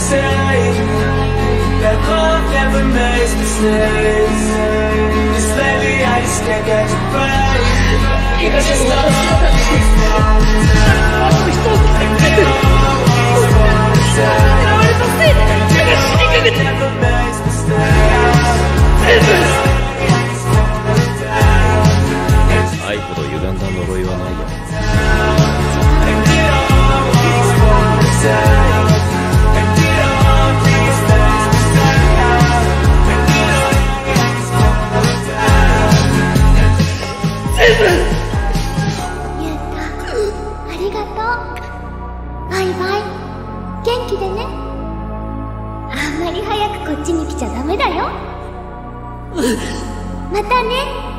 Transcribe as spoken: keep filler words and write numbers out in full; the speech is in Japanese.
say that love never makes mistakes. Just lately I just can't get you back. It's just all never makes mistakes. 愛ほど歪んだ呪いはないよ。 ゆうた、ありがとう。バイバイ。元気でね。あんまり早くこっちに来ちゃダメだよ。またね。